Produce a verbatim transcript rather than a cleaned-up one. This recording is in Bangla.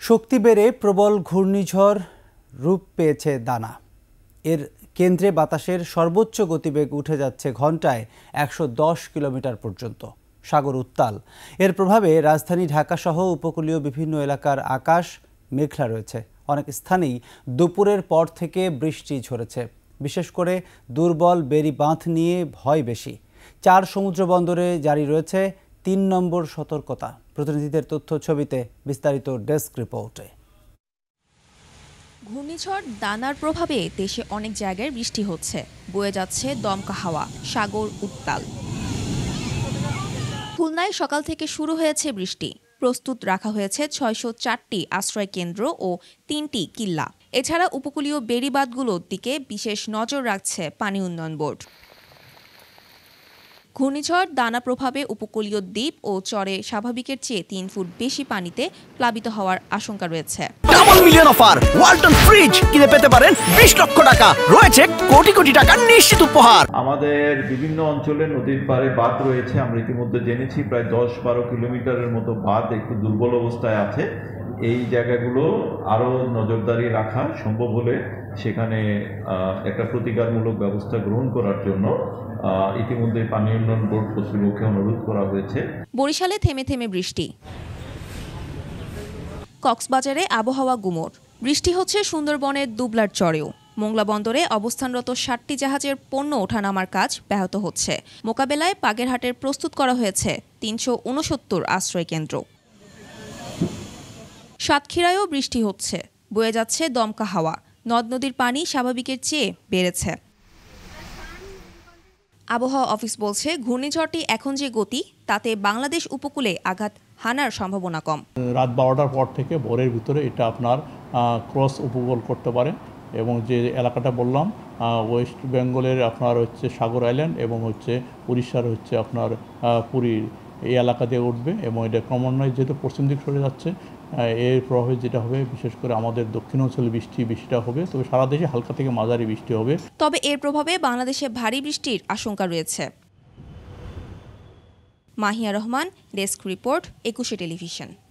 শক্তি বেড়ে প্রবল ঘূর্ণিঝড় রূপ পেয়েছে দানা। এর কেন্দ্রে বাতাসের সর্বোচ্চ গতিবেগ উঠে যাচ্ছে ঘন্টায় একশো দশ কিলোমিটার পর্যন্ত। সাগর উত্তাল। এর প্রভাবে রাজধানী ঢাকাসহ উপকূলীয় বিভিন্ন এলাকার আকাশ মেঘলা রয়েছে। অনেক স্থানেই দুপুরের পর থেকে বৃষ্টি ঝরেছে। বিশেষ করে দুর্বল বেড়ি বাঁধ নিয়ে ভয় বেশি। চার সমুদ্র বন্দরে জারি রয়েছে তিন নম্বর সতর্কতা। প্রতিনিধিদের তথ্য ছবিতে বিস্তারিত ডেস্ক রিপোর্টে। ঘূর্ণিঝড় দানার প্রভাবে দেশে অনেক জায়গায় বৃষ্টি হচ্ছে। বয়ে যাচ্ছে দমকা হাওয়া, সাগর উত্তাল। খুলনায় সকাল থেকে শুরু হয়েছে বৃষ্টি। প্রস্তুত রাখা হয়েছে ছয়শো চারটি আশ্রয় কেন্দ্র ও তিনটি কিল্লা। এছাড়া উপকূলীয় বেড়িবাঁধগুলোর দিকে বিশেষ নজর রাখছে পানি উন্নয়ন বোর্ড। ঘূর্ণিঝড় দানা প্রভাবে উপকূলীয় দ্বীপ ও চরে স্বাভাবিকের চেয়ে তিন ফুট বেশি পানিতে প্লাবিত হওয়ার আশঙ্কা রয়েছে। Double million offer Walton fridge কিনে পেতে পারেন বিশ লক্ষ টাকা, রয়েছে কোটি কোটি টাকার নিশ্চিত উপহার। আমাদের বিভিন্ন অঞ্চলে নদীর পাড়ে বাঁধ রয়েছে। আমরা ইতিমধ্যে জেনেছি প্রায় দশ বারো কিলোমিটারের মতো বাঁধ একটু দুর্বল অবস্থায় আছে। এই জায়গাগুলো আরও নজরদারি রাখা সম্ভব হলে সেখানে একটা প্রতিকারমূলক ব্যবস্থা গ্রহণ করার জন্য ইতিমধ্যে পানি উন্নয়ন বোর্ড কর্তৃপক্ষকে অনুরোধ করা হয়েছে। বরিশালে থেমে থেমে বৃষ্টি। কক্সবাজারে আবহাওয়া গুমোট। বৃষ্টি হচ্ছে সুন্দরবনের দুবলার চরেও। মোংলা বন্দরে অবস্থানরত ষাটটি জাহাজের পণ্য ওঠানামার কাজ ব্যাহত হচ্ছে। মোকাবেলায় বাগেরহাটের প্রস্তুত করা হয়েছে তিনশো উনসত্তর আশ্রয় কেন্দ্র। সাতক্ষীরায়ও বৃষ্টি হচ্ছে। বয়ে যাচ্ছে দমকা হাওয়া। নদ নদীর পানি স্বাভাবিকের চেয়ে বেড়েছে। আবহাওয়া অফিস বলছে, ঘূর্ণিঝড়টি এখন যে গতি তাতে বাংলাদেশ উপকূলে আঘাত হানার সম্ভাবনা কম। রাত বারোটার পর থেকে ভোরের ভিতরে এটা আপনার ক্রস উপকূল করতে পারে এবং যে এলাকাটা বললাম ওয়েস্ট বেঙ্গলের আপনার হচ্ছে সাগর আইল্যান্ড এবং হচ্ছে উড়িষ্যার হচ্ছে আপনার পুরীর এই এলাকা দিয়ে উঠবে এবং এটা ক্রমান্বয়ে যেহেতু পশ্চিম দিক সরে যাচ্ছে এর প্রভাবে যেটা হবে বিশেষ করে আমাদের দক্ষিণ অঞ্চলে বৃষ্টি বেশিটা হবে, তবে সারা দেশে হালকা থেকে মাঝারি বৃষ্টি হবে। তবে এর প্রভাবে বাংলাদেশে ভারী বৃষ্টির আশঙ্কা রয়েছে। Mahiya Rahman, desk report, Ekushey television.